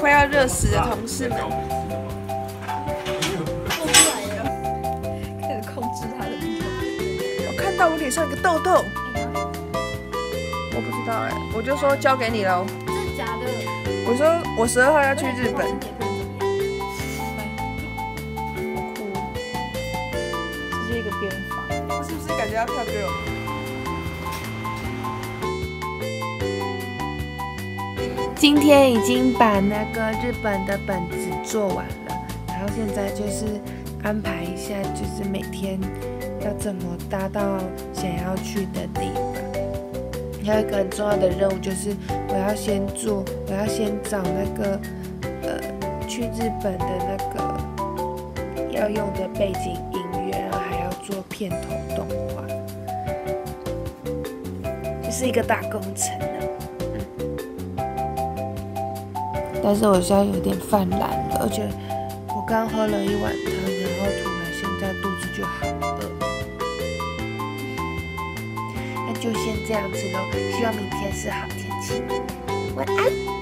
快要热死的同事们。 开始控制他的运动。 我看到我脸上有个痘痘，我不知道哎，我就说交给你喽。 真的假的？ 我说我12号要去日本。 这是一个编法， 是不是感觉要跳歌？今天已经把那个日本的本子做完了，然后现在就是安排一下，就是每天要怎么搭到想要去的地方。还有一个很重要的任务就是我要先找那个去日本的那个要用的背景音乐，然后还要做片头动画，就是一个大工程呢。但是我现在有点犯懒了，而且我刚喝了一碗汤，然后突然现在肚子就好饿。那就先这样子咯，希望明天是好天气。晚安。